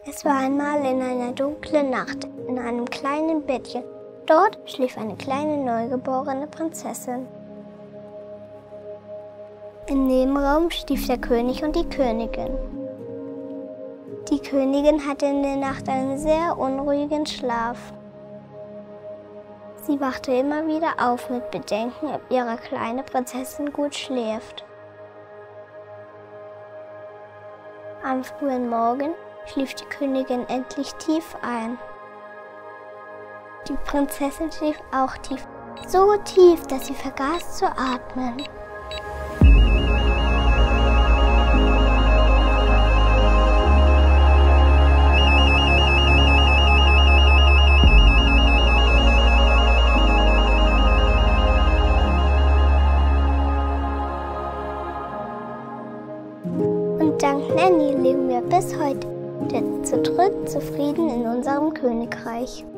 Es war einmal in einer dunklen Nacht in einem kleinen Bettchen. Dort schlief eine kleine neugeborene Prinzessin. Im Nebenraum schlief der König und die Königin. Die Königin hatte in der Nacht einen sehr unruhigen Schlaf. Sie wachte immer wieder auf mit Bedenken, ob ihre kleine Prinzessin gut schläft. Am frühen Morgen schlief die Königin endlich tief ein. Die Prinzessin schlief auch tief, so tief, dass sie vergaß zu atmen. Und dank Nanny leben wir bis heute zu dritt zufrieden in unserem Königreich.